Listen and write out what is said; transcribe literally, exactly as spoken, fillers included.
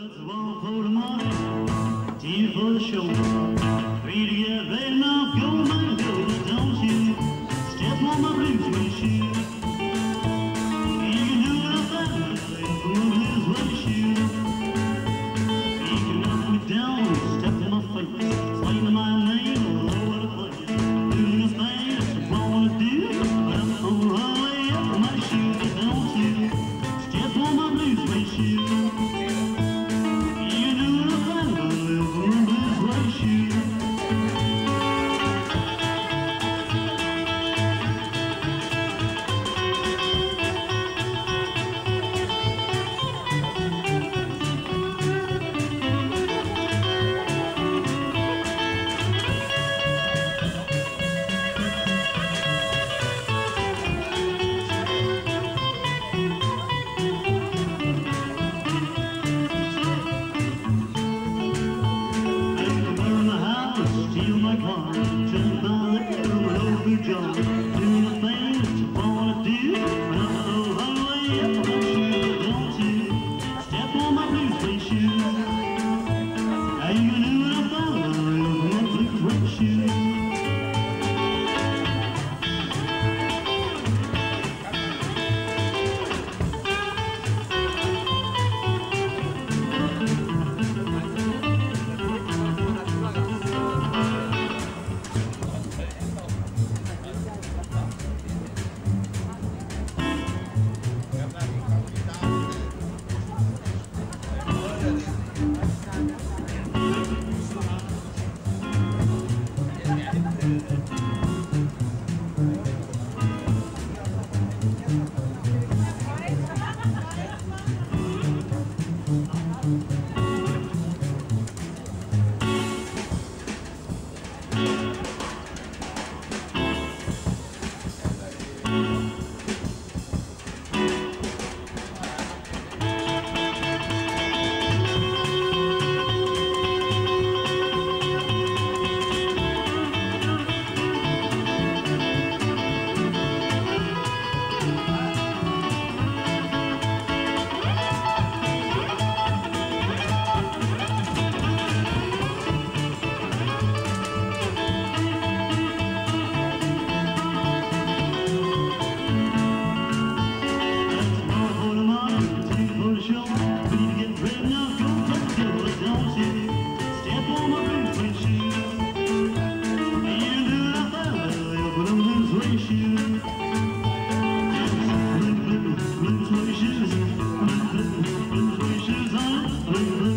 It's one for the money, ten for the show. Three to get ready now, go man, go, but don't you step on my blue suede shoes. You can do it up that way, from my blue suede shoes. You can knock me down, step in my face, slaying my name all over the place. Doing the thing that you wanna do, but I'm gonna run way up my shoes, but don't you step on my blue suede shoes. Steal my car, jump by the girl with over John. Do the thing that you wanna do, but I'm so hungry up my shoes. Don't you step on my blue suede shoes. How you gonna do what I'm following with my blue suede shoes? Blue, blue, blue suede shoes, blue, blue, blue suede shoes on, blue, blue.